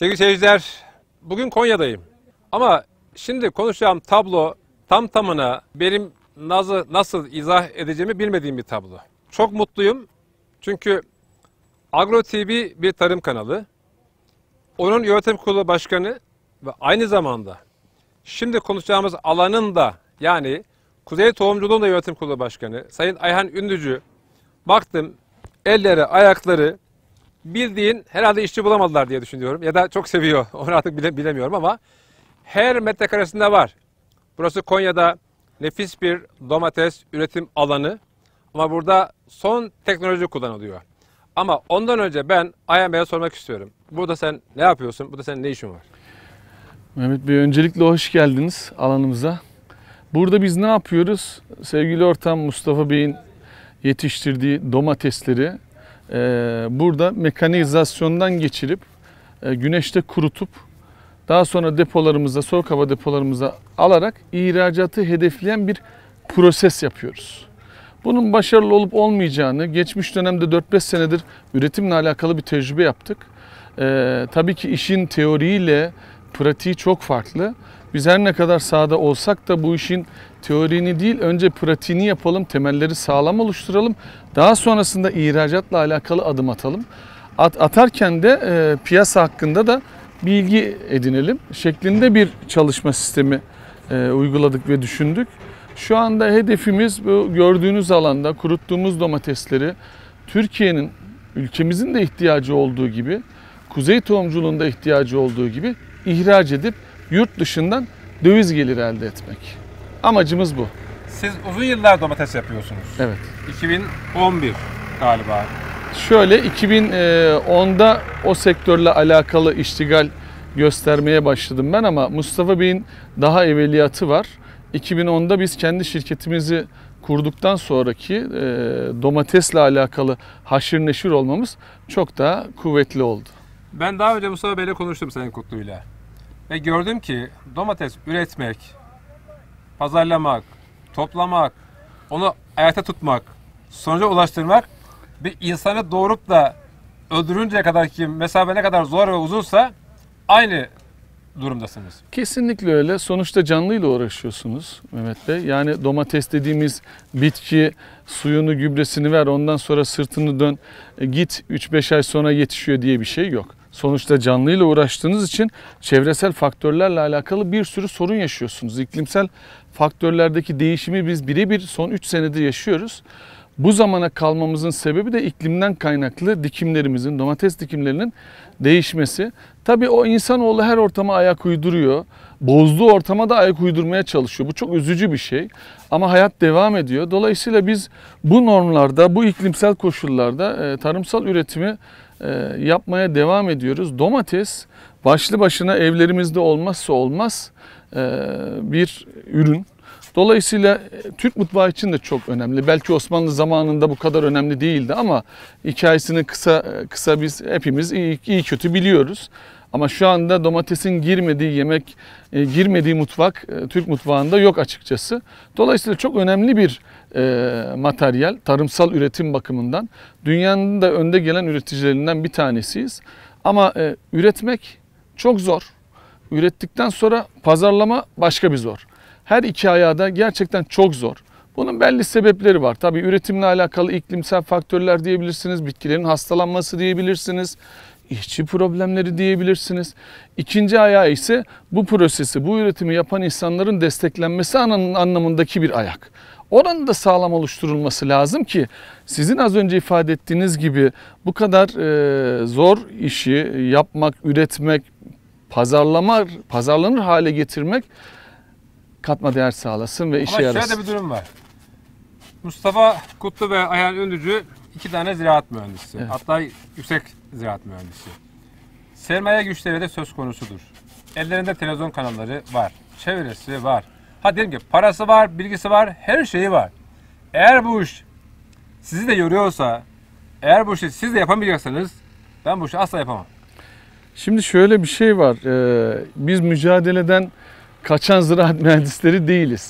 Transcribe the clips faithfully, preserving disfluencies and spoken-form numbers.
Sevgili seyirciler, bugün Konya'dayım. Ama şimdi konuşacağım tablo tam tamına benim nasıl, nasıl izah edeceğimi bilmediğim bir tablo. Çok mutluyum çünkü Agro T V bir tarım kanalı. Onun yönetim kurulu başkanı ve aynı zamanda şimdi konuşacağımız alanın da yani Kuzey Tohumculuğun da yönetim kurulu başkanı Sayın Ayhan Ünlücü. Baktım elleri, ayakları bildiğin herhalde işçi bulamadılar diye düşünüyorum. Ya da çok seviyor. Onu artık bile, bilemiyorum ama her metrekaresinde var. Burası Konya'da nefis bir domates üretim alanı. Ama burada son teknoloji kullanılıyor. Ama ondan önce ben Ayhan Bey'e sormak istiyorum. Burada sen ne yapıyorsun? Burada senin ne işin var? Mehmet Bey, öncelikle hoş geldiniz alanımıza. Burada biz ne yapıyoruz? Sevgili ortam Mustafa Bey'in yetiştirdiği domatesleri e, burada mekanizasyondan geçirip e, güneşte kurutup daha sonra depolarımıza, soğuk hava depolarımıza alarak ihracatı hedefleyen bir proses yapıyoruz. Bunun başarılı olup olmayacağını geçmiş dönemde dört beş senedir üretimle alakalı bir tecrübe yaptık. Ee, tabii ki işin teoriyle pratiği çok farklı. Biz her ne kadar sahada olsak da bu işin teorini değil önce pratiğini yapalım, temelleri sağlam oluşturalım. Daha sonrasında ihracatla alakalı adım atalım. At, atarken de e, piyasa hakkında da bilgi edinelim şeklinde bir çalışma sistemi e, uyguladık ve düşündük. Şu anda hedefimiz bu gördüğünüz alanda kuruttuğumuz domatesleri Türkiye'nin, ülkemizin de ihtiyacı olduğu gibi, Kuzey Tohumculuğunda ihtiyacı olduğu gibi ihraç edip yurt dışından döviz geliri elde etmek. Amacımız bu. Siz uzun yıllar domates yapıyorsunuz. Evet. iki bin on bir galiba. Şöyle iki bin onda o sektörle alakalı iştigal göstermeye başladım ben ama Mustafa Bey'in daha evveliyatı var. iki bin onda biz kendi şirketimizi kurduktan sonraki e, domatesle alakalı haşır neşir olmamız çok daha kuvvetli oldu. Ben daha önce Mustafa Bey'le konuştum Sayın Kutlu'yla. Ve gördüm ki domates üretmek, pazarlamak, toplamak, onu ayakta tutmak, sonuca ulaştırmak bir insanı doğurup da öldürünceye kadar ki mesafe ne kadar zor ve uzunsa aynı durumdasınız. Kesinlikle öyle. Sonuçta canlıyla uğraşıyorsunuz Mehmet Bey. Yani domates dediğimiz bitki suyunu, gübresini ver, ondan sonra sırtını dön, git üç beş ay sonra yetişiyor diye bir şey yok. Sonuçta canlıyla uğraştığınız için çevresel faktörlerle alakalı bir sürü sorun yaşıyorsunuz. İklimsel faktörlerdeki değişimi biz birebir son üç senedir yaşıyoruz. Bu zamana kalmamızın sebebi de iklimden kaynaklı dikimlerimizin, domates dikimlerinin değişmesi. Tabii o insanoğlu her ortama ayak uyduruyor. Bozduğu ortama da ayak uydurmaya çalışıyor. Bu çok üzücü bir şey. Ama hayat devam ediyor. Dolayısıyla biz bu normlarda, bu iklimsel koşullarda e, tarımsal üretimi e, yapmaya devam ediyoruz. Domates başlı başına evlerimizde olmazsa olmaz e, bir ürün. Dolayısıyla Türk mutfağı için de çok önemli. Belki Osmanlı zamanında bu kadar önemli değildi ama hikayesini kısa kısa biz hepimiz iyi, iyi kötü biliyoruz. Ama şu anda domatesin girmediği yemek, girmediği mutfak Türk mutfağında yok açıkçası. Dolayısıyla çok önemli bir e, materyal tarımsal üretim bakımından. Dünyanın da önde gelen üreticilerinden bir tanesiyiz. Ama e, üretmek çok zor. Ürettikten sonra pazarlama başka bir zor. Her iki ayağı da gerçekten çok zor. Bunun belli sebepleri var. Tabii üretimle alakalı iklimsel faktörler diyebilirsiniz, bitkilerin hastalanması diyebilirsiniz, işçi problemleri diyebilirsiniz. İkinci ayağı ise bu prosesi, bu üretimi yapan insanların desteklenmesi anlamındaki bir ayak. Oranın da sağlam oluşturulması lazım ki sizin az önce ifade ettiğiniz gibi bu kadar e, zor işi yapmak, üretmek, pazarlama, pazarlanır hale getirmek katma değer sağlasın ve işe Ama yarasın. şöyle bir durum var. Mustafa Kutlu ve Ayhan Ünlücü iki tane ziraat mühendisi. Evet. Hatta yüksek ziraat mühendisi. Sermaye güçleri de söz konusudur. Ellerinde televizyon kanalları var. Çevresi var. Ha diyelim ki parası var, bilgisi var, her şeyi var. Eğer bu iş sizi de yoruyorsa, eğer bu işi siz de yapamayacaksanız ben bu işi asla yapamam. Şimdi şöyle bir şey var. Ee, biz mücadeleden kaçan ziraat mühendisleri değiliz.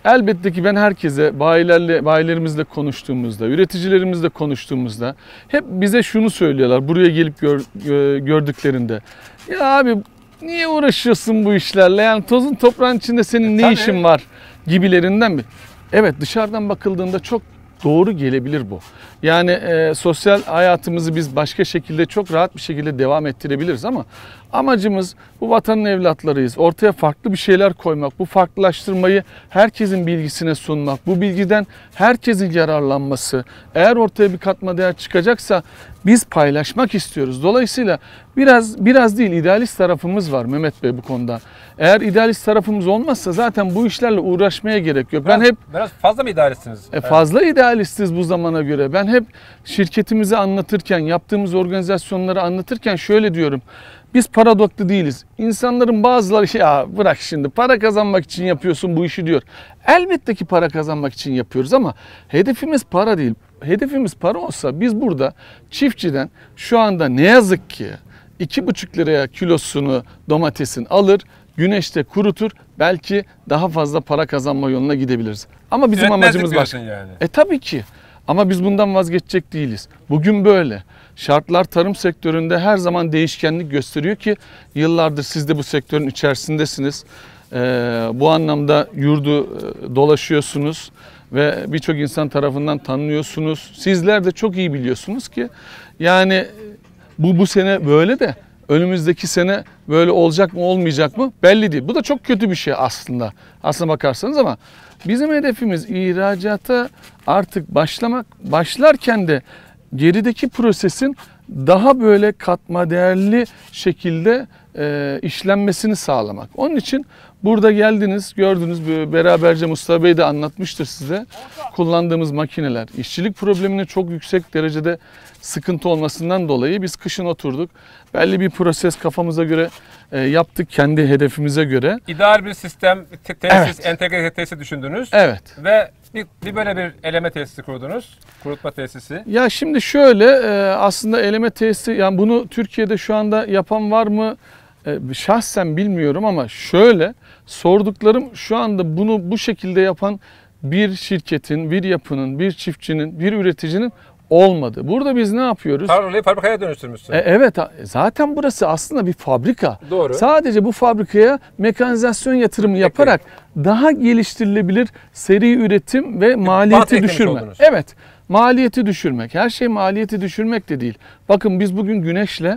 elbette ki ben herkese, bayilerle, bayilerimizle konuştuğumuzda, üreticilerimizle konuştuğumuzda hep bize şunu söylüyorlar buraya gelip gör, gördüklerinde. Ya abi niye uğraşıyorsun bu işlerle? Yani tozun toprağın içinde senin ne Tabii. işin var gibilerinden mi? Evet, dışarıdan bakıldığında çok doğru gelebilir bu. Yani e, sosyal hayatımızı biz başka şekilde çok rahat bir şekilde devam ettirebiliriz ama amacımız bu vatanın evlatlarıyız. Ortaya farklı bir şeyler koymak, bu farklılaştırmayı herkesin bilgisine sunmak, bu bilgiden herkesin yararlanması. Eğer ortaya bir katma değer çıkacaksa biz paylaşmak istiyoruz. Dolayısıyla biraz biraz değil idealist tarafımız var Mehmet Bey bu konuda. Eğer idealist tarafımız olmazsa zaten bu işlerle uğraşmaya gerek yok. Biraz, Ben hep biraz fazla mı idealistsiniz? e, fazla idealistiz bu zamana göre. Ben hep şirketimizi anlatırken, yaptığımız organizasyonları anlatırken şöyle diyorum. Biz para odaklı değiliz. İnsanların bazıları ya bırak şimdi para kazanmak için yapıyorsun bu işi diyor. Elbette ki para kazanmak için yapıyoruz ama hedefimiz para değil. Hedefimiz para olsa biz burada çiftçiden şu anda ne yazık ki iki buçuk liraya kilosunu domatesin alır, güneşte kurutur, belki daha fazla para kazanma yoluna gidebiliriz. Ama bizim Üretmezlik amacımız başka. diyorsun yani. E tabii ki. Ama biz bundan vazgeçecek değiliz. Bugün böyle. Şartlar tarım sektöründe her zaman değişkenlik gösteriyor ki yıllardır siz de bu sektörün içerisindesiniz. Ee, bu anlamda yurdu e, dolaşıyorsunuz ve birçok insan tarafından tanınıyorsunuz. Sizler de çok iyi biliyorsunuz ki yani bu bu sene böyle de önümüzdeki sene böyle olacak mı olmayacak mı belli değil. Bu da çok kötü bir şey aslında. Aslına bakarsanız ama bizim hedefimiz ihracata artık başlamak. Başlarken de gerideki prosesin daha böyle katma değerli şekilde e, işlenmesini sağlamak. Onun için burada geldiniz, gördünüz, beraberce Mustafa Bey de anlatmıştır size. Kullandığımız makineler, işçilik probleminin çok yüksek derecede sıkıntı olmasından dolayı biz kışın oturduk. Belli bir proses kafamıza göre e, yaptık, kendi hedefimize göre. İdeal bir sistem, te- tesis, Evet. entegre tesis düşündünüz. Evet. Ve bir, bir böyle bir eleme tesisi kurdunuz. Kurutma tesisi. Ya şimdi şöyle e, aslında eleme tesisi, yani bunu Türkiye'de şu anda yapan var mı? E, şahsen bilmiyorum ama şöyle sorduklarım şu anda bunu bu şekilde yapan bir şirketin, bir yapının, bir çiftçinin, bir üreticinin olmadı. Burada biz ne yapıyoruz? Tarlayı fabrikaya dönüştürmüşsün. E, evet, zaten burası aslında bir fabrika. Doğru. Sadece bu fabrikaya mekanizasyon yatırımı yaparak daha geliştirilebilir seri üretim ve maliyeti eklemiş düşürme. oldunuz. Evet, maliyeti düşürmek. Her şey maliyeti düşürmek de değil. Bakın biz bugün güneşle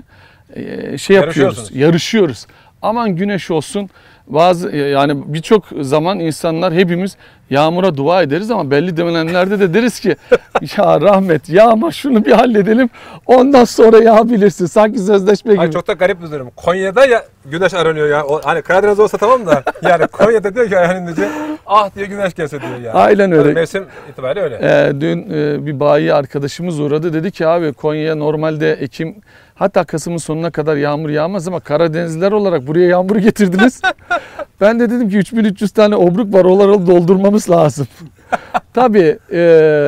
e, şey yapıyoruz, Yarışıyorsunuz. yarışıyoruz. Aman güneş olsun. Bazı yani birçok zaman insanlar hepimiz yağmura dua ederiz ama belli dönemlerde de deriz ki ya rahmet yağma şunu bir halledelim ondan sonra yağabilirsin. Sanki sözleşme gibi. Ay çok da garip bir durum. Konya'da ya güneş aranıyor ya. O, hani Karadeniz olsa tamam da yani Konya'da diyor ki yani diyor, ah diye güneş gelse diyor ya. Aynen öyle. Yani mevsim itibariyle öyle. Ee, dün e, bir bayi arkadaşımız uğradı. Dedi ki abi Konya'ya normalde Ekim hatta Kasım'ın sonuna kadar yağmur yağmaz ama Karadenizliler olarak buraya yağmuru getirdiniz. Ben de dedim ki üç bin üç yüz tane obruk var, onları doldurmamız lazım. Tabii e,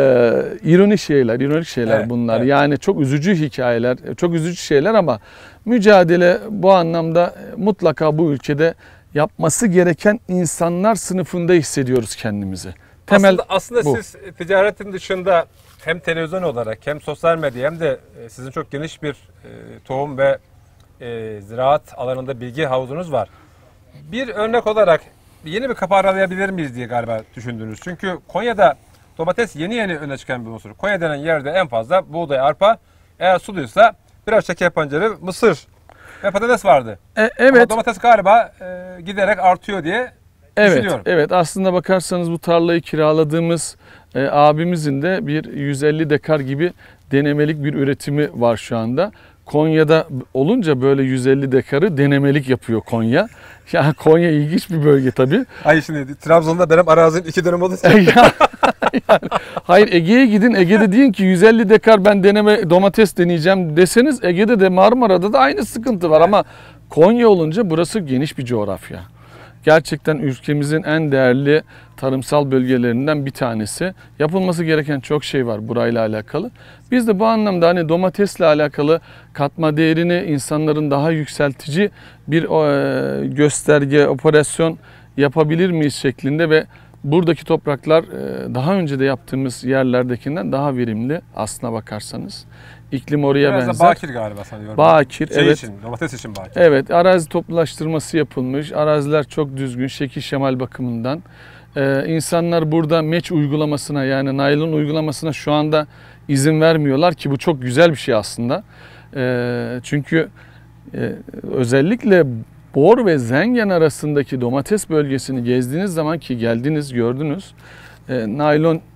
ironik şeyler, ironik şeyler Evet, bunlar. evet. Yani çok üzücü hikayeler, çok üzücü şeyler ama mücadele bu anlamda mutlaka bu ülkede yapması gereken insanlar sınıfında hissediyoruz kendimizi. Temel aslında aslında bu. siz ticaretin dışında hem televizyon olarak hem sosyal medya hem de e, sizin çok geniş bir e, tohum ve e, ziraat alanında bilgi havuzunuz var. Bir örnek olarak yeni bir kapı aralayabilir miyiz diye galiba düşündünüz. Çünkü Konya'da domates yeni yeni öne çıkan bir unsur. Konya denen yerde en fazla buğday, arpa, eğer suluysa biraz şeker pancarı, mısır ve patates vardı. E, evet. Ama domates galiba e, giderek artıyor diye Evet, düşünüyorum. evet. Aslında bakarsanız bu tarlayı kiraladığımız e, abimizin de bir yüz elli dekar gibi denemelik bir üretimi var şu anda. Konya'da olunca böyle yüz elli dekarı denemelik yapıyor Konya. Ya Konya ilginç bir bölge tabii. Ay şimdi Trabzon'da benim arazim iki dönüm oldu. yani, hayır Ege'ye gidin. Ege'de deyin ki yüz elli dekar ben deneme domates deneyeceğim deseniz Ege'de de Marmara'da da aynı sıkıntı var ama Konya olunca burası geniş bir coğrafya. Gerçekten ülkemizin en değerli tarımsal bölgelerinden bir tanesi. Yapılması gereken çok şey var burayla alakalı. Biz de bu anlamda hani domatesle alakalı katma değerini insanların daha yükseltici bir e, gösterge, operasyon yapabilir miyiz şeklinde ve buradaki topraklar e, daha önce de yaptığımız yerlerdekinden daha verimli aslına bakarsanız. İklim oraya Biraz benzer. da bakir galiba sanıyorum. Bakir, şey evet. için, domates için bakir. Evet, arazi toplulaştırması yapılmış. Araziler çok düzgün, şekil şemal bakımından. Ee, insanlar burada meç uygulamasına, yani naylon uygulamasına şu anda izin vermiyorlar ki bu çok güzel bir şey aslında. Ee, çünkü e, özellikle Bor ve Zengen arasındaki domates bölgesini gezdiğiniz zaman, ki geldiniz gördünüz, e, naylon e,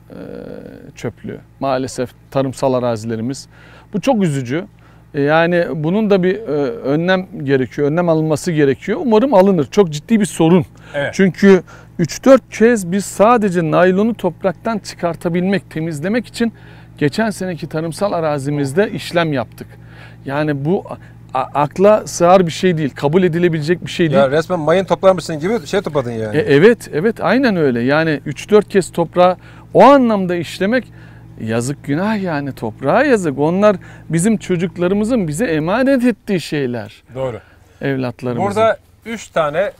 çöplüğü maalesef tarımsal arazilerimiz. Bu çok üzücü. Yani bunun da bir önlem gerekiyor, önlem alınması gerekiyor. Umarım alınır. Çok ciddi bir sorun. Evet. Çünkü üç dört kez biz sadece naylonu topraktan çıkartabilmek, temizlemek için geçen seneki tarımsal arazimizde işlem yaptık. Yani bu akla sığar bir şey değil, kabul edilebilecek bir şey değil. Ya resmen mayın toplarmışsın gibi şey topladın yani. E, evet, evet aynen öyle. Yani üç dört kez toprağı o anlamda işlemek, yazık, günah yani, toprağa yazık. Onlar bizim çocuklarımızın bize emanet ettiği şeyler. Doğru. Evlatlarımızın. Burada üç tane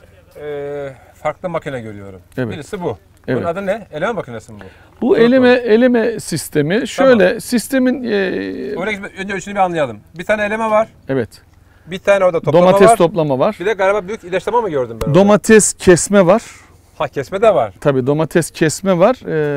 e, farklı makine görüyorum. Evet. Birisi bu. Evet. Bunun adı ne? Eleme makinesi mi bu? Bu eleme eleme sistemi şöyle, tamam. Sistemin e, Oraya gitme, önce üçünü bir anlayalım. Bir tane eleme var. Evet. Bir tane orada toplama domates var. toplama var. Bir de galiba büyük ilaçlama mı gördüm ben orada? Domates kesme var. Ha, kesme de var. Tabii domates kesme var.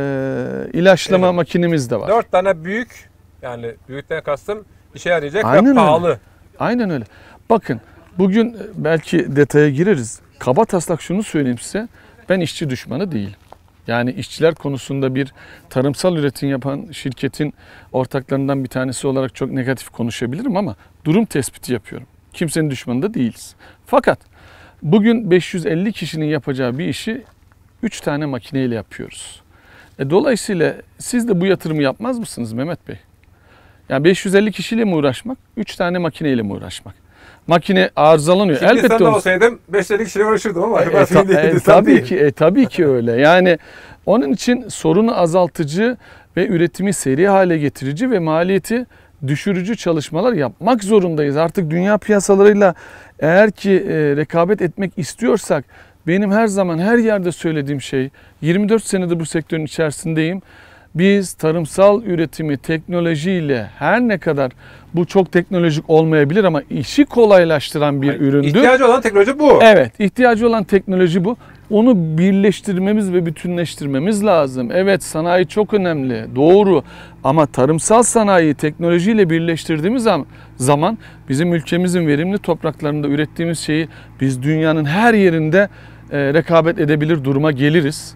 Ee, ilaçlama evet. makinemiz de var. Dört tane büyük, yani büyükten kastım işe yarayacak Aynen ve pahalı. Öyle. Aynen öyle. Bakın bugün belki detaya gireriz. Kaba taslak şunu söyleyeyim size. Ben işçi düşmanı değilim. Yani işçiler konusunda bir tarımsal üretim yapan şirketin ortaklarından bir tanesi olarak çok negatif konuşabilirim ama durum tespiti yapıyorum. Kimsenin düşmanı da değiliz. Fakat bugün beş yüz elli kişinin yapacağı bir işi üç tane makineyle yapıyoruz. E, dolayısıyla siz de bu yatırımı yapmaz mısınız Mehmet Bey? Yani beş yüz elli kişiyle mi uğraşmak, üç tane makineyle mi uğraşmak? Makine arızalanıyor. Şimdi elbette sen de onu... olsaydım beş yüz elli kişiyle uğraşırdım ama. E, e, ta, e, tabii ki, e, tabii ki öyle. Yani onun için sorunu azaltıcı ve üretimi seri hale getirici ve maliyeti düşürücü çalışmalar yapmak zorundayız. Artık dünya piyasalarıyla eğer ki e, rekabet etmek istiyorsak, benim her zaman her yerde söylediğim şey, yirmi dört senedir bu sektörün içerisindeyim. Biz tarımsal üretimi teknolojiyle, her ne kadar bu çok teknolojik olmayabilir ama işi kolaylaştıran bir üründür. İhtiyacı olan teknoloji bu. Evet, ihtiyacı olan teknoloji bu. Onu birleştirmemiz ve bütünleştirmemiz lazım. Evet, sanayi çok önemli, doğru. Ama tarımsal sanayiyi teknolojiyle birleştirdiğimiz zaman bizim ülkemizin verimli topraklarında ürettiğimiz şeyi biz dünyanın her yerinde e, rekabet edebilir duruma geliriz.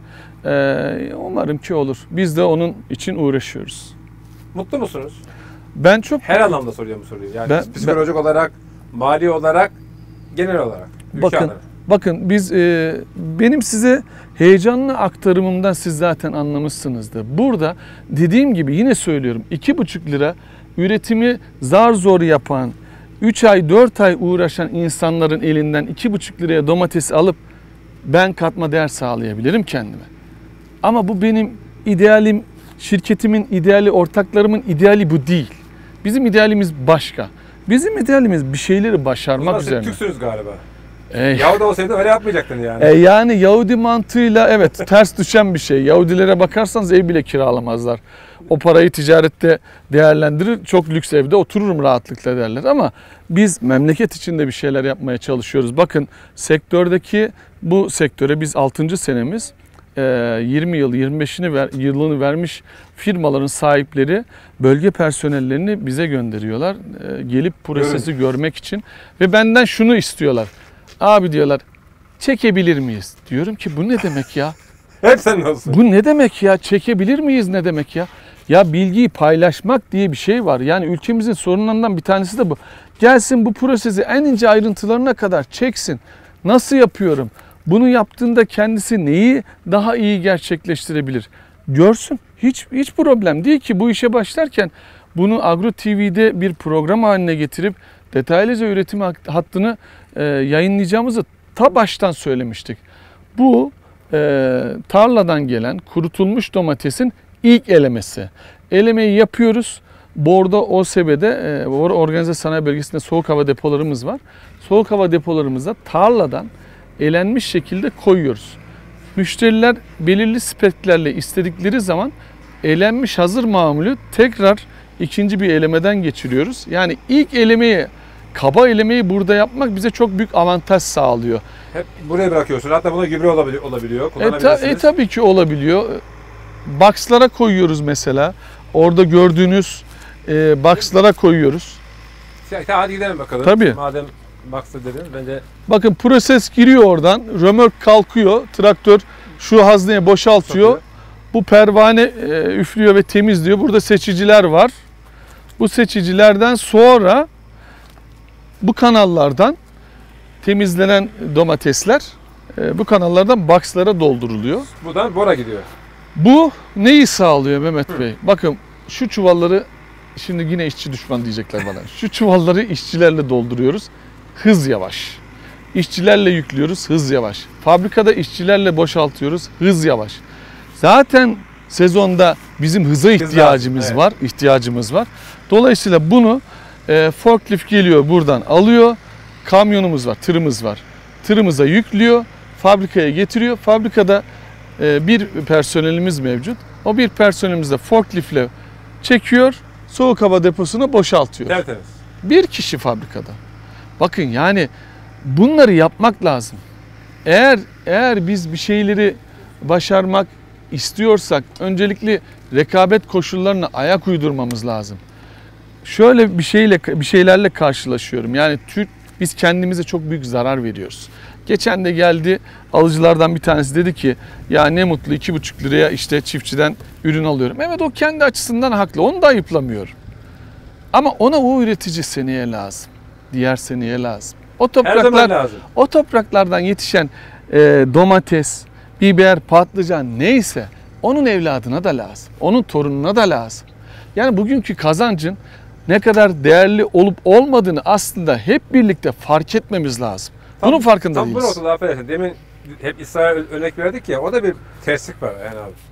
E, umarım ki olur. Biz de onun için uğraşıyoruz. Mutlu musunuz? Ben çok her anlamda soruyorum bu soruyu. Yani ben, psikolojik ben, olarak, mali olarak, genel olarak. Bakın, olarak. bakın biz e, benim size heyecanlı aktarımımdan siz zaten anlamışsınızdır. Burada dediğim gibi yine söylüyorum, iki buçuk lira üretimi zar zor yapan, üç ay dört ay uğraşan insanların elinden iki buçuk liraya domates alıp ben katma değer sağlayabilirim kendime. Ama bu benim idealim, şirketimin ideali, ortaklarımın ideali bu değil. Bizim idealimiz başka. Bizim idealimiz bir şeyleri başarmak üzerine. Türksünüz galiba. E, Yahudi olsaydı öyle yapmayacaktın yani. E, yani Yahudi mantığıyla evet ters düşen bir şey. Yahudilere bakarsanız ev bile kiralamazlar. O parayı ticarette değerlendirir, çok lüks evde otururum rahatlıkla derler. Ama biz memleket içinde bir şeyler yapmaya çalışıyoruz. Bakın sektördeki, bu sektöre biz altıncı senemiz, yirmi yıl, yirmi beşini ver, yılını vermiş firmaların sahipleri bölge personellerini bize gönderiyorlar. Gelip prosesi evet. görmek için ve benden şunu istiyorlar. Abi diyorlar, çekebilir miyiz? Diyorum ki bu ne demek ya? Hep sen olsun. Bu ne demek ya? Çekebilir miyiz ne demek ya? Ya bilgiyi paylaşmak diye bir şey var. Yani ülkemizin sorunlarından bir tanesi de bu. Gelsin bu prosesi en ince ayrıntılarına kadar çeksin. Nasıl yapıyorum? Bunu yaptığında kendisi neyi daha iyi gerçekleştirebilir? Görsün. Hiç hiç problem değil ki bu işe başlarken bunu Agro T V'de bir program haline getirip detaylıca üretim hattını e, yayınlayacağımızı ta baştan söylemiştik. Bu e, tarladan gelen kurutulmuş domatesin ilk elemesi. Elemeyi yapıyoruz. Bordo O S B'de, e, Organize Sanayi Bölgesi'nde soğuk hava depolarımız var. Soğuk hava depolarımıza tarladan elenmiş şekilde koyuyoruz. Müşteriler belirli speklerle istedikleri zaman elenmiş hazır mamulü tekrar ikinci bir elemeden geçiriyoruz. Yani ilk elemeyi, kaba elemeyi burada yapmak bize çok büyük avantaj sağlıyor. Hep buraya bırakıyorsun. Hatta buna gübre olabiliyor, olabiliyor E, ta, kullanabilirsiniz. e tabii ki olabiliyor. Box'lara koyuyoruz mesela. Orada gördüğünüz e, box'lara koyuyoruz. Ya, hadi gidelim bakalım. Tabii. Madem Box'ta dedin bence Bakın proses giriyor oradan. Römork kalkıyor. Traktör şu hazneye boşaltıyor. satıyor. Bu pervane e, üflüyor ve temizliyor. Burada seçiciler var. Bu seçicilerden sonra bu kanallardan temizlenen domatesler e, bu kanallardan box'lara dolduruluyor. Buradan bora gidiyor. Bu neyi sağlıyor Mehmet Bey? Bakın şu çuvalları, şimdi yine işçi düşman diyecekler bana. Şu çuvalları işçilerle dolduruyoruz. Hız yavaş. İşçilerle yüklüyoruz. Hız yavaş. Fabrikada işçilerle boşaltıyoruz. Hız yavaş. Zaten sezonda bizim hıza ihtiyacımız evet. var. ihtiyacımız var. Dolayısıyla bunu e, forklift geliyor buradan alıyor. Kamyonumuz var, tırımız var. Tırımıza yüklüyor. Fabrikaya getiriyor. Fabrikada e, bir personelimiz mevcut. O bir personelimiz de forkliftle çekiyor. Soğuk hava deposuna boşaltıyor. Tertemiz. Bir kişi fabrikada. Bakın yani bunları yapmak lazım. Eğer eğer biz bir şeyleri başarmak istiyorsak öncelikle rekabet koşullarına ayak uydurmamız lazım. Şöyle bir şeyle bir şeylerle karşılaşıyorum. Yani Türk biz kendimize çok büyük zarar veriyoruz. Geçen de geldi alıcılardan bir tanesi dedi ki ya ne mutlu iki buçuk liraya işte çiftçiden ürün alıyorum. Evet o kendi açısından haklı. Onu da ayıplamıyorum. Ama ona o üretici seneye lazım. Diğer seneye lazım. O Her zaman topraklar lazım. o topraklardan yetişen e, domates, biber, patlıcan neyse onun evladına da lazım. Onun torununa da lazım. Yani bugünkü kazancın ne kadar değerli olup olmadığını aslında hep birlikte fark etmemiz lazım. Tam- Bunun farkında Tam bu değiliz. noktada affedersin. Demin hep İsrail örnek verdik ya, o da bir terslik var yani abi.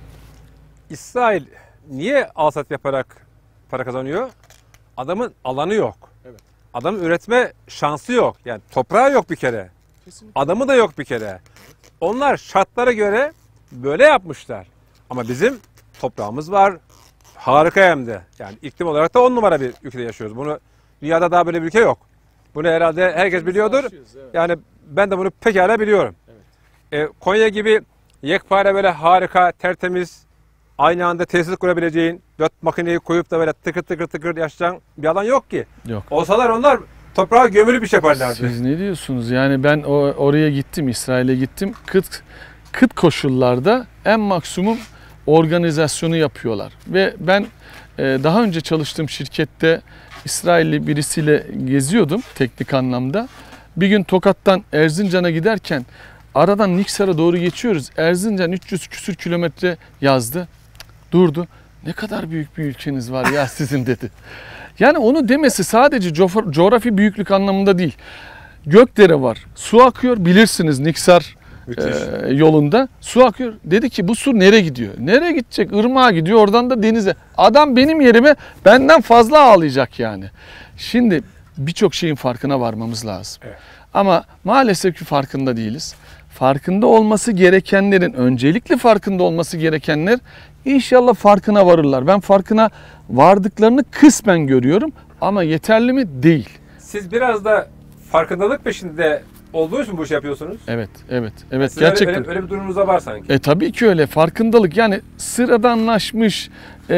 İsrail niye alsat yaparak para kazanıyor? Adamın alanı yok. Evet. Adamın üretme şansı yok. Yani toprağı yok bir kere. Kesinlikle. Adamı da yok bir kere. Onlar şartlara göre böyle yapmışlar. Ama bizim toprağımız var. Harika hem de. Yani iklim olarak da on numara bir ülkede yaşıyoruz. Bunu dünyada daha böyle bir ülke yok. Bunu herhalde herkes biliyordur. Yani ben de bunu pekala biliyorum. E, Konya gibi yekpare böyle harika, tertemiz, aynı anda tesis kurabileceğin, dört makineyi koyup da böyle tıkır tıkır tıkır yaşayan bir alan yok ki. Yok. Olsalar onlar toprağa gömülü bir şey yaparlardı. Siz ne diyorsunuz? Yani ben o, oraya gittim, İsrail'e gittim. Kıt kıt koşullarda en maksimum organizasyonu yapıyorlar. Ve ben e, daha önce çalıştığım şirkette İsrailli birisiyle geziyordum teknik anlamda. Bir gün Tokat'tan Erzincan'a giderken aradan Niksar'a doğru geçiyoruz. Erzincan üç yüz küsür kilometre yazdı. Durdu. Ne kadar büyük bir ülkeniz var ya sizin dedi. Yani onu demesi sadece coğra- coğrafi büyüklük anlamında değil. Gökdere var. Su akıyor bilirsiniz Niksar Müthiş. e, yolunda. Su akıyor. Dedi ki bu su nereye gidiyor? Nereye gidecek? Irmağa gidiyor. Oradan da denize. Adam benim yerime benden fazla ağlayacak yani. Şimdi birçok şeyin farkına varmamız lazım. Evet. Ama maalesef ki farkında değiliz. Farkında olması gerekenlerin, öncelikli farkında olması gerekenler inşallah farkına varırlar. Ben farkına vardıklarını kısmen görüyorum ama yeterli mi? Değil. Siz biraz da farkındalık peşinde olduğunuz için bu işi yapıyorsunuz. Evet, evet, evet. Sizin öyle- Gerçekten. Öyle, öyle bir durumunuz da var sanki. E tabii ki öyle. Farkındalık yani sıradanlaşmış.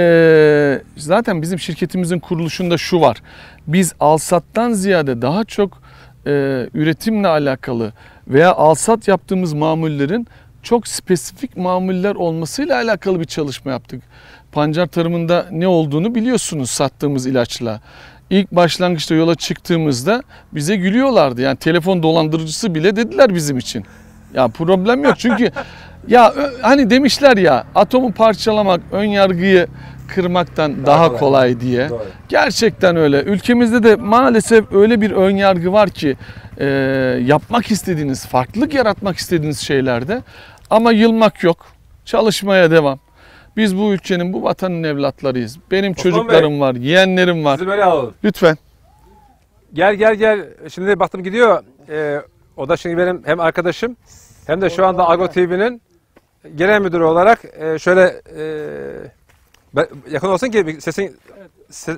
e, zaten bizim şirketimizin kuruluşunda şu var. Biz alsattan ziyade daha çok e, üretimle alakalı veya alsat yaptığımız mamullerin çok spesifik mamuller olmasıyla alakalı bir çalışma yaptık. Pancar tarımında ne olduğunu biliyorsunuz sattığımız ilaçla. İlk başlangıçta yola çıktığımızda bize gülüyorlardı. Yani telefon dolandırıcısı bile dediler bizim için. Ya problem yok çünkü ya ö- hani demişler ya atomu parçalamak ön yargıyı kırmaktan daha, Daha kolay. kolay. diye. Doğru. Gerçekten öyle. Ülkemizde de maalesef öyle bir ön yargı var ki e, yapmak istediğiniz, farklılık yaratmak istediğiniz şeylerde ama yılmak yok. Çalışmaya devam. Biz bu ülkenin, bu vatanın evlatlarıyız. Benim Osman çocuklarım var, yeğenlerim var. Sizi böyle alalım. Lütfen. Gel gel gel. Şimdi baktım gidiyor. Ee, o da şimdi benim hem arkadaşım hem de şu anda Agro T V'nin genel müdürü olarak e, şöyle e, ben- yakın olsun ki sesin se-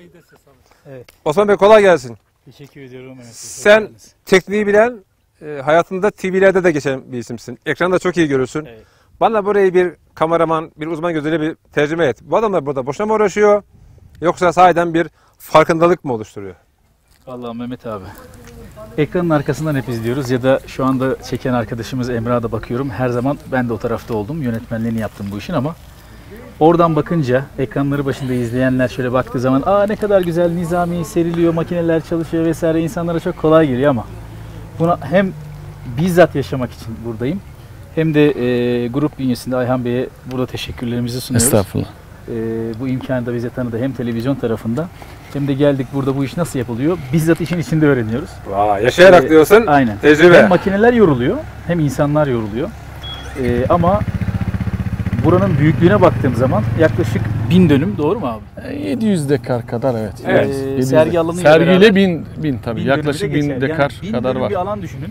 Evet. Osman Bey kolay gelsin. Teşekkür ediyorum. Evet, Sen tekniği bilen, e, hayatında T V'lerde de geçen bir isimsin. Ekranda çok iyi görürsün. Evet. Bana burayı bir kameraman, bir uzman gözüyle bir tercüme et. Bu adamlar burada boşuna mı uğraşıyor? Yoksa sahiden bir farkındalık mı oluşturuyor? Vallahi Mehmet abi. Ekranın arkasından hep izliyoruz ya da şu anda çeken arkadaşımız Emrah'a da bakıyorum. Her zaman ben de o tarafta oldum. Yönetmenliğini yaptım bu işin ama oradan bakınca ekranları başında izleyenler şöyle baktığı zaman aa ne kadar güzel nizami seriliyor, makineler çalışıyor vesaire insanlara çok kolay geliyor ama buna hem bizzat yaşamak için buradayım hem de e, grup bünyesinde Ayhan Bey'e burada teşekkürlerimizi sunuyoruz. Estağfurullah. E, bu imkanı da bize tanıdı hem televizyon tarafında hem de geldik burada bu iş nasıl yapılıyor bizzat işin içinde öğreniyoruz. Vay, yaşayarak Ee, diyorsun. Aynen. Tecrübe. Hem makineler yoruluyor hem insanlar yoruluyor. E, ama buranın büyüklüğüne baktığım zaman yaklaşık bin dönüm doğru mu abi? yedi yüz dekar kadar evet. Evet. Ee, yedi yüz sergi dekar. alanıyla Sergiyle beraber bin, bin tabii. bin Yaklaşık dönümü de bin geçer. dekar Yani bin kadar dönüm var. bir alan düşünün.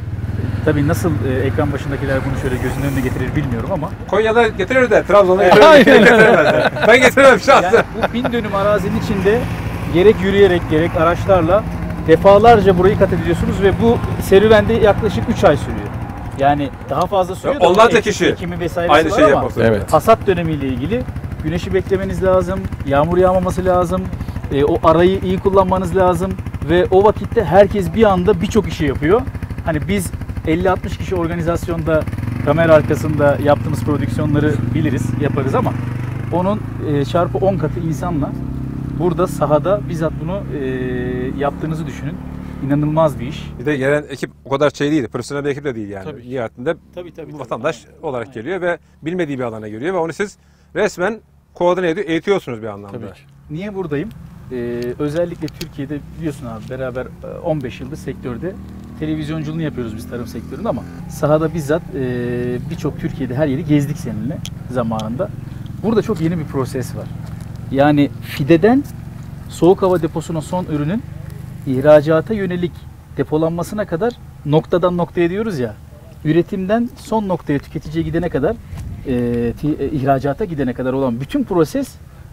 Tabii nasıl e, ekran başındakiler bunu şöyle gözünün önüne getirir bilmiyorum ama Konya'da getirir de Trabzon'a Aynen. getirir. getiremezler. Ben getiremem şahsen. yani bu bin dönüm arazinin içinde gerek yürüyerek gerek araçlarla defalarca burayı kat ediyorsunuz ve bu serüvende yaklaşık üç ay sürüyor. Yani daha fazla sürüyor da Onlarca ek- kişi ekimi vesairesi aynı var şeyi ama yapması. Evet. hasat dönemiyle ilgili güneşi beklemeniz lazım, yağmur yağmaması lazım, e, o arayı iyi kullanmanız lazım ve o vakitte herkes bir anda birçok işi yapıyor. Hani biz elli altmış kişi organizasyonda kamera arkasında yaptığımız prodüksiyonları biliriz, yaparız ama onun e, çarpı on katı insanla burada sahada bizzat bunu e, yaptığınızı düşünün. İnanılmaz bir iş. Bir de gelen ekip o kadar şey değil, profesyonel bir ekip de değil yani. Tabii. Nihayetinde Tabii tabii. vatandaş olarak geliyor ve bilmediği bir alana geliyor ve onu siz resmen koordine ediyor, eğitiyorsunuz bir anlamda. Tabii ki. Niye buradayım? Ee, özellikle Türkiye'de biliyorsun abi beraber e, on beş yıldır sektörde televizyonculuğunu yapıyoruz biz tarım sektöründe ama sahada bizzat e, birçok Türkiye'de her yeri gezdik seninle zamanında. Burada çok yeni bir proses var. Yani fideden soğuk hava deposuna son ürünün ihracata yönelik depolanmasına kadar noktadan noktaya diyoruz ya. Üretimden son noktaya tüketiciye gidene kadar e, ti- e, ihracata gidene kadar olan bütün proses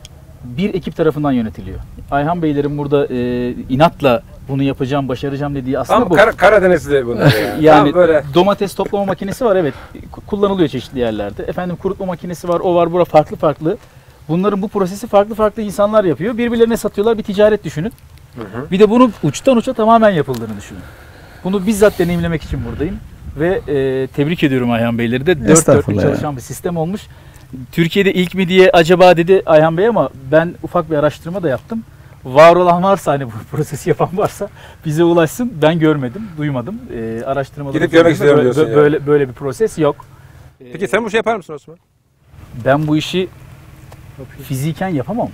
bir ekip tarafından yönetiliyor. Ayhan Beylerin burada e, inatla bunu yapacağım, başaracağım dediği aslında Tam bu. Kar- Karadenizli bunlar yani. Yani Tam böyle domates toplama makinesi var evet. Ku- Kullanılıyor çeşitli yerlerde. Efendim kurutma makinesi var, o var, bura farklı farklı. Bunların bu prosesi farklı farklı insanlar yapıyor. Birbirlerine satıyorlar, bir ticaret düşünün. Bir de bunu uçtan uça tamamen yapıldığını düşünün. Bunu bizzat deneyimlemek için buradayım. Ve e, tebrik ediyorum Ayhan Beyleri de. Dört dörtlük Estağfurullah çalışan bir sistem olmuş. Türkiye'de ilk mi diye acaba dedi Ayhan Bey ama ben ufak bir araştırma da yaptım. Var olan varsa hani bu prosesi yapan varsa bize ulaşsın. Ben görmedim, duymadım. E, araştırmaları Gidip görmek sonucunda istiyorum böyle, diyorsun böyle, böyle bir proses yok. Peki sen bu şey yapar mısın Osman? Ben bu işi fiziken yapamam.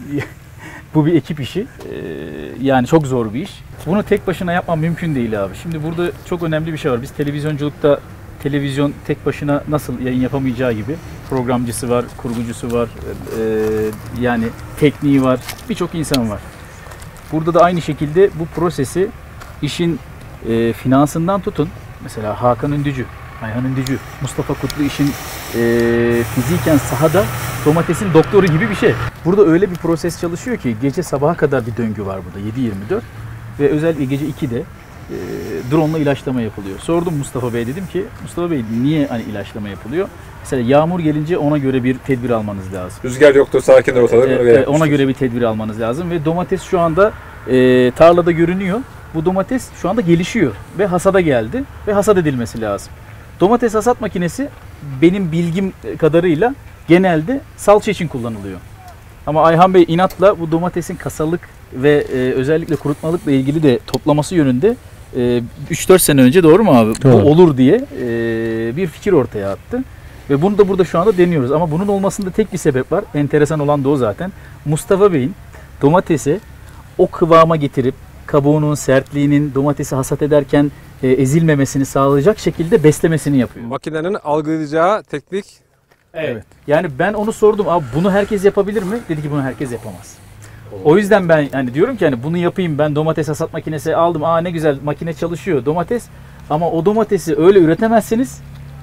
Bu bir ekip işi. Ee, yani çok zor bir iş. Bunu tek başına yapmam mümkün değil abi. Şimdi burada çok önemli bir şey var. Biz televizyonculukta televizyon tek başına nasıl yayın yapamayacağı gibi programcısı var, kurgucusu var, ee, yani tekniği var, birçok insan var. Burada da aynı şekilde bu prosesi işin e, finansından tutun. Mesela Hakan Ündücü, Ayhan Ündücü, Mustafa Kutlu işin e, fiziken sahada domatesin doktoru gibi bir şey. Burada öyle bir proses çalışıyor ki gece sabaha kadar bir döngü var burada yedi yirmi dört ve özellikle gece ikide e, drone ile ilaçlama yapılıyor. Sordum Mustafa Bey dedim ki Mustafa Bey niye hani ilaçlama yapılıyor? Mesela yağmur gelince ona göre bir tedbir almanız lazım. Rüzgar yoktu, sakin ortalık. Ee, e, ona göre bir tedbir almanız lazım ve domates şu anda e, tarlada görünüyor. Bu domates şu anda gelişiyor ve hasada geldi ve hasat edilmesi lazım. Domates hasat makinesi benim bilgim kadarıyla genelde salça için kullanılıyor. Ama Ayhan Bey inatla bu domatesin kasalık ve e, özellikle kurutmalıkla ilgili de toplaması yönünde e, üç dört sene önce doğru mu abi? Doğru. Bu olur diye e, bir fikir ortaya attı. Ve bunu da burada şu anda deniyoruz. Ama bunun olmasında tek bir sebep var. Enteresan olan da o zaten. Mustafa Bey'in domatesi o kıvama getirip kabuğunun sertliğinin domatesi hasat ederken e, ezilmemesini sağlayacak şekilde beslemesini yapıyor. Makinenin algılayacağı teknik. Evet. Yani ben onu sordum. Abi bunu herkes yapabilir mi? Dedi ki bunu herkes yapamaz. O yüzden ben hani diyorum ki hani bunu yapayım ben domates hasat makinesi aldım. Aa ne güzel makine çalışıyor domates. Ama o domatesi öyle üretemezsiniz.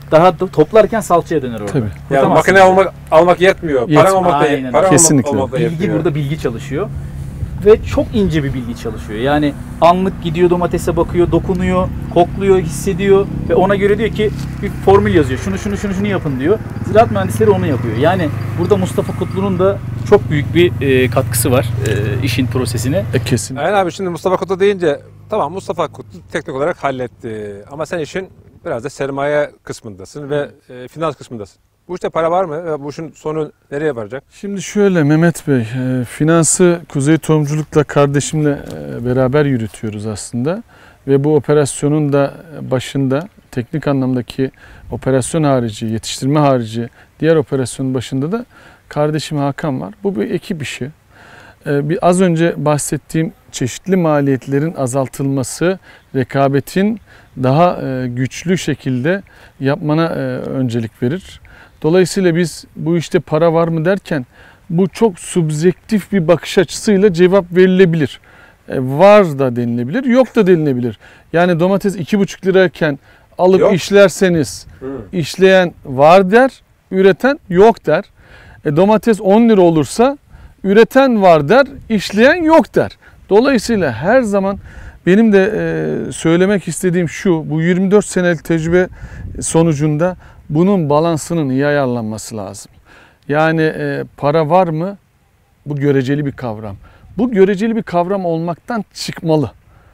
daha do- toplarken salçaya döner orada. Tabii. Yani Tutamazsın. makine almak, almak yetmiyor. Yetmiyor. Paran olmak da, Aynen. paran Kesinlikle. olmak da Bilgi yetmiyor. burada bilgi çalışıyor. Ve çok ince bir bilgi çalışıyor. Yani anlık gidiyor domatese bakıyor, dokunuyor, kokluyor, hissediyor ve ona göre diyor ki bir formül yazıyor. Şunu şunu şunu şunu yapın diyor. Ziraat mühendisleri onu yapıyor. Yani burada Mustafa Kutlu'nun da çok büyük bir e, katkısı var e, işin prosesine. E, kesinlikle. Aynen abi, şimdi Mustafa Kutlu deyince tamam, Mustafa Kutlu teknik olarak halletti. Ama sen işin biraz da sermaye kısmındasın ve e, finans kısmındasın. Bu işte para var mı? Ve bu işin sonu nereye varacak? Şimdi şöyle Mehmet Bey, e, finansı Kuzey Tohumculuk'la kardeşimle e, beraber yürütüyoruz aslında. Ve bu operasyonun da başında teknik anlamdaki operasyon harici, yetiştirme harici diğer operasyonun başında da kardeşim Hakan var. Bu bir ekip işi. E, bir az önce bahsettiğim çeşitli maliyetlerin azaltılması, rekabetin daha e, güçlü şekilde yapmana e, öncelik verir. Dolayısıyla biz bu işte para var mı derken bu çok subjektif bir bakış açısıyla cevap verilebilir. E, var da denilebilir, yok da denilebilir. Yani domates iki buçuk lirayken alıp Yok. işlerseniz Hı. işleyen var der, üreten yok der. E, domates on lira olursa üreten var der, işleyen yok der. Dolayısıyla her zaman benim de e, söylemek istediğim şu, bu yirmi dört senelik tecrübe sonucunda bunun balansının iyi ayarlanması lazım. Yani e, para var mı? Bu göreceli bir kavram. Bu göreceli bir kavram olmaktan çıkmalı.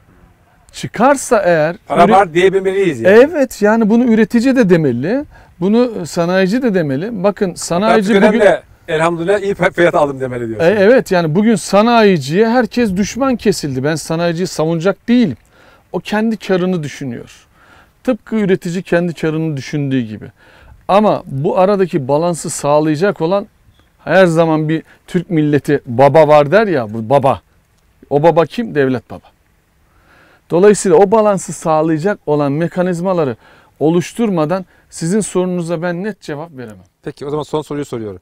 Çıkarsa eğer... Para üre- var diyebilmeliyiz yani. Evet, yani bunu üretici de demeli, bunu sanayici de demeli. Bakın sanayici Artık bugün... önemli. Elhamdülillah iyi fiyat aldım demeli diyorsun. E, evet, yani bugün sanayiciye herkes düşman kesildi. Ben sanayiciyi savunacak değilim. O kendi karını düşünüyor. Tıpkı üretici kendi karını düşündüğü gibi. Ama bu aradaki balansı sağlayacak olan her zaman bir Türk milleti baba var der ya, bu baba. O baba kim? Devlet baba. Dolayısıyla o balansı sağlayacak olan mekanizmaları oluşturmadan sizin sorunuza ben net cevap veremem. Peki o zaman son soruyu soruyorum.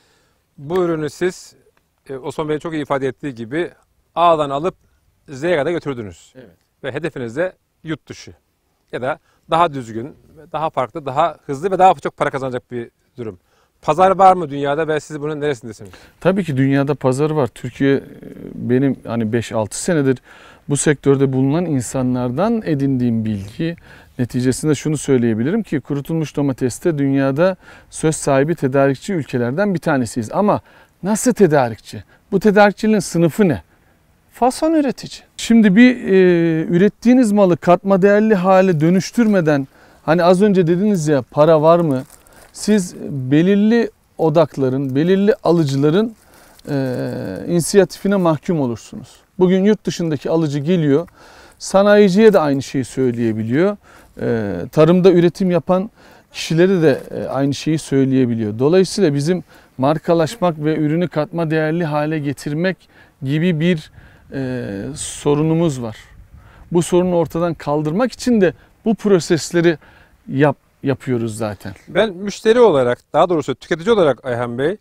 Bu ürünü siz e, Osman Bey'in çok iyi ifade ettiği gibi A'dan alıp Z'ye kadar götürdünüz. Evet. Ve hedefiniz de yurt dışı. Ya da daha düzgün, daha farklı, daha hızlı ve daha çok para kazanacak bir durum. Pazar var mı dünyada ve siz bunun neresindesiniz? Tabii ki dünyada pazarı var. Türkiye benim hani beş altı senedir bu sektörde bulunan insanlardan edindiğim bilgi neticesinde şunu söyleyebilirim ki kurutulmuş domateste dünyada söz sahibi tedarikçi ülkelerden bir tanesiyiz. Ama nasıl tedarikçi? Bu tedarikçinin sınıfı ne? Fason üretici. Şimdi bir e, ürettiğiniz malı katma değerli hale dönüştürmeden hani az önce dediniz ya para var mı? Siz belirli odakların, belirli alıcıların e, inisiyatifine mahkum olursunuz. Bugün yurt dışındaki alıcı geliyor, sanayiciye de aynı şeyi söyleyebiliyor. E, tarımda üretim yapan kişileri de e, aynı şeyi söyleyebiliyor. Dolayısıyla bizim markalaşmak ve ürünü katma değerli hale getirmek gibi bir e, sorunumuz var. Bu sorunu ortadan kaldırmak için de bu prosesleri yap, yapıyoruz zaten. Ben müşteri olarak, daha doğrusu tüketici olarak Ayhan Bey,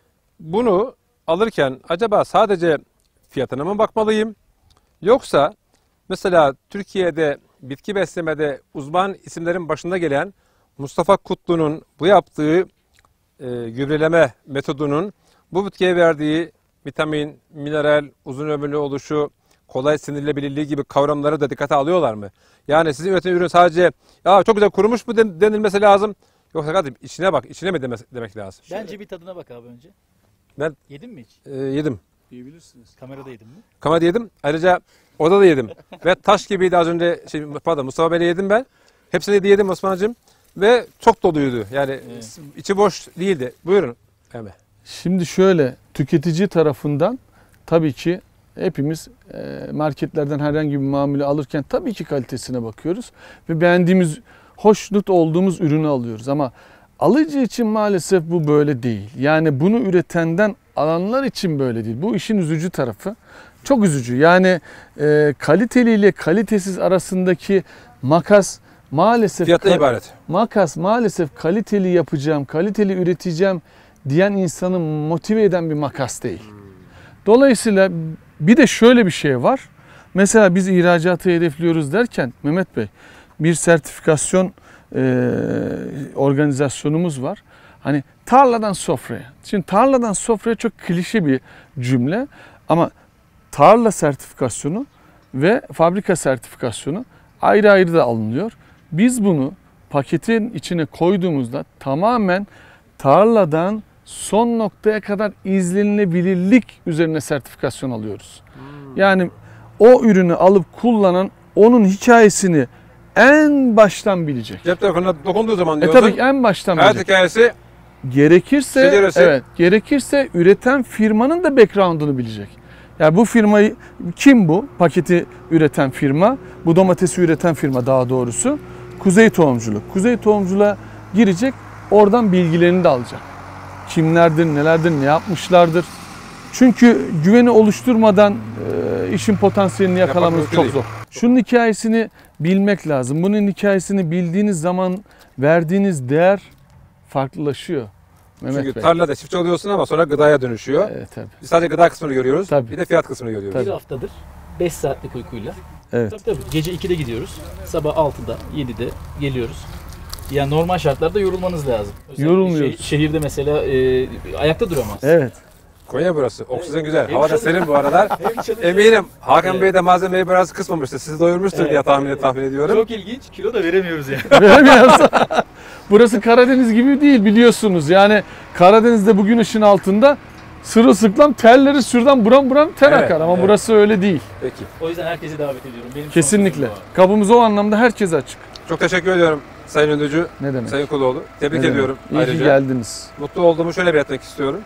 bunu alırken acaba sadece fiyatına mı bakmalıyım? Yoksa mesela Türkiye'de bitki beslemede uzman isimlerin başında gelen Mustafa Kutlu'nun bu yaptığı e, gübreleme metodunun bu bitkiye verdiği vitamin, mineral, uzun ömürlü oluşu, kolay sinirilebilirliği gibi kavramları da dikkate alıyorlar mı? Yani sizin üretilen ürün sadece ya çok güzel kurumuş mu denilmesi lazım? Yoksa kardeşim içine bak, içine mi demek, demek lazım? Bence bir tadına bak abi önce. Ben Yedin mi hiç? e, yedim. Yiyebilirsiniz. Kamerada yedin mi? Kamerada yedim. Ayrıca orada da yedim. Ve taş gibiydi az önce. Şey, pardon Mustafa Bey'le yedim ben. Hepsini de yedim Osman'cığım. Ve çok doluydu. Yani Evet. içi boş değildi. Buyurun. Hemen. Şimdi şöyle tüketici tarafından tabii ki hepimiz marketlerden herhangi bir mamule alırken tabii ki kalitesine bakıyoruz. Ve beğendiğimiz, hoşnut olduğumuz ürünü alıyoruz. Ama alıcı için maalesef bu böyle değil. Yani bunu üretenden alanlar için böyle değil. Bu işin üzücü tarafı. Çok üzücü. Yani e, kaliteli ile kalitesiz arasındaki makas maalesef Fiyata ka- ibaret. makas maalesef kaliteli yapacağım, kaliteli üreteceğim diyen insanı motive eden bir makas değil. Dolayısıyla bir de şöyle bir şey var. Mesela biz ihracatı hedefliyoruz derken Mehmet Bey, bir sertifikasyon e, organizasyonumuz var. Hani tarladan sofraya. Şimdi tarladan sofraya çok klişe bir cümle ama tarla sertifikasyonu ve fabrika sertifikasyonu ayrı ayrı da alınıyor. Biz bunu paketin içine koyduğumuzda tamamen tarladan son noktaya kadar izlenilebilirlik üzerine sertifikasyon alıyoruz. Hmm. Yani o ürünü alıp kullanan onun hikayesini en baştan bilecek. Cep telefonuna dokunduğu zaman E diyorsun. tabii ki en baştan Hayat bilecek. hikayesi. Gerekirse Şeceresi. evet, gerekirse üreten firmanın da background'unu bilecek. Yani bu firmayı kim bu? Paketi üreten firma, bu domatesi üreten firma daha doğrusu Kuzey Tohumculuk. Kuzey Tohumculuğa girecek, oradan bilgilerini de alacak. Kimlerdir, nelerdir, ne yapmışlardır. Çünkü güveni oluşturmadan e, işin potansiyelini yakalamanız Yapmak çok değil. zor. Şunun hikayesini bilmek lazım. Bunun hikayesini bildiğiniz zaman verdiğiniz değer farklılaşıyor. Mehmet Çünkü Bey. tarlada çiftçi oluyorsun ama sonra gıdaya dönüşüyor. Evet tabii. Biz sadece gıda kısmını görüyoruz. Tabii. Bir de fiyat kısmını görüyoruz. Tabii. Bir haftadır beş saatlik uykuyla. Evet. Tabii tabii. Gece ikide gidiyoruz. Sabah altıda, yedide geliyoruz. Yani normal şartlarda yorulmanız lazım. Özellikle Yorulmuyoruz. şeh- şehirde mesela e, ayakta duramaz. Evet. Konya burası. Oksijen güzel. Hem Hava da çalış- serin bu aralar. Hem çalışıyor- Eminim Hakan Evet. Bey de malzemeyi biraz kısmamıştır. Sizi doyurmuştur Evet. diye tahmin, tahmin ediyorum. Çok ilginç. Kilo da veremiyoruz yani. Veremiyoruz. Burası Karadeniz gibi değil biliyorsunuz. Yani Karadeniz'de bugün ışın altında sırılsıklam terleri sürden buram buram ter Evet, akar ama evet. burası öyle değil. Peki. O yüzden herkesi davet ediyorum. Benim son Kesinlikle. sözüm bu. Kapımız o anlamda herkese açık. Çok teşekkür ediyorum Sayın Öndücü, Ne demek? Sayın Kuloğlu. Tebrik Ne demek? ediyorum İyi ayrıca. ki geldiniz. Mutlu olduğumu şöyle belirtmek istiyorum.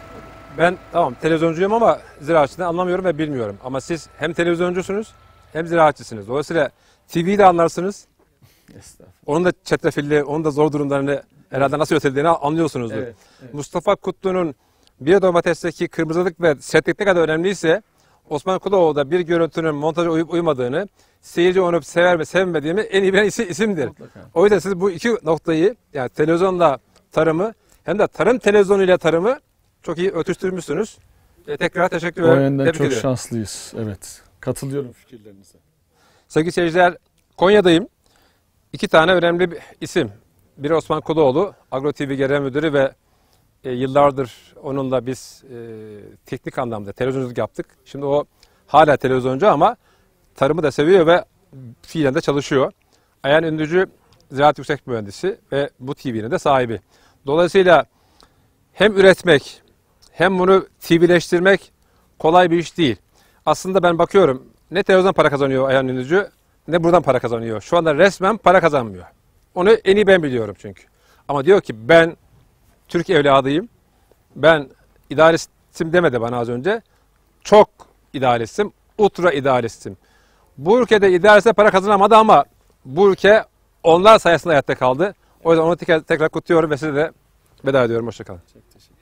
Ben tamam televizyoncuyum ama ziraatçıdan anlamıyorum ve bilmiyorum. Ama siz hem televizyoncusunuz hem ziraatçısınız. Dolayısıyla T V'yi de anlarsınız. Estağfurullah. Onun da çetrefilli, onun da zor durumlarını herhalde nasıl yönetildiğini anlıyorsunuzdur. Evet, evet. Mustafa Kutlu'nun bir domatesteki kırmızılık ve sertlik ne kadar önemliyse Osman Kuloğlu da bir görüntünün montaja uyup uymadığını, seyirci onu sever mi sevmediğimi en iyi bilen isi- isimdir. Mutlaka. O yüzden siz bu iki noktayı yani televizyonla tarımı hem de tarım televizyonu ile tarımı çok iyi örtüştürmüşsünüz. E, tekrar teşekkür O ederim. yönden Tebrik çok ediyorum. şanslıyız. Evet. Katılıyorum fikirlerinize. Sevgili seyirciler, Konya'dayım. İki tane önemli bir isim. Biri Osman Kuloğlu, Agro T V Genel Müdürü ve e, yıllardır onunla biz e, teknik anlamda televizyonculuk yaptık. Şimdi o hala televizyoncu ama tarımı da seviyor ve fiilen de çalışıyor. Ayhan Öndücü Ziraat Yüksek Mühendisi ve bu T V'nin de sahibi. Dolayısıyla hem üretmek hem bunu T V'leştirmek kolay bir iş değil. Aslında ben bakıyorum ne televizyon para kazanıyor Ayhan Öndücü ne buradan para kazanıyor. Şu anda resmen para kazanmıyor. Onu en iyi ben biliyorum çünkü. Ama diyor ki ben Türk evladıyım. Ben idealistim demedi bana az önce. Çok idealistim. Ultra idealistim. Bu ülkede idealiste para kazanamadı ama bu ülke onlar sayesinde hayatta kaldı. O yüzden onu tekrar, tekrar kutluyorum ve size de veda ediyorum. Hoşçakalın.